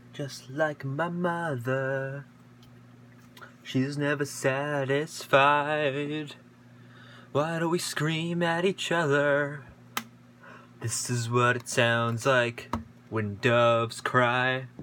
just like my mother. She's never satisfied. Why do we scream at each other? This is what it sounds like when doves cry.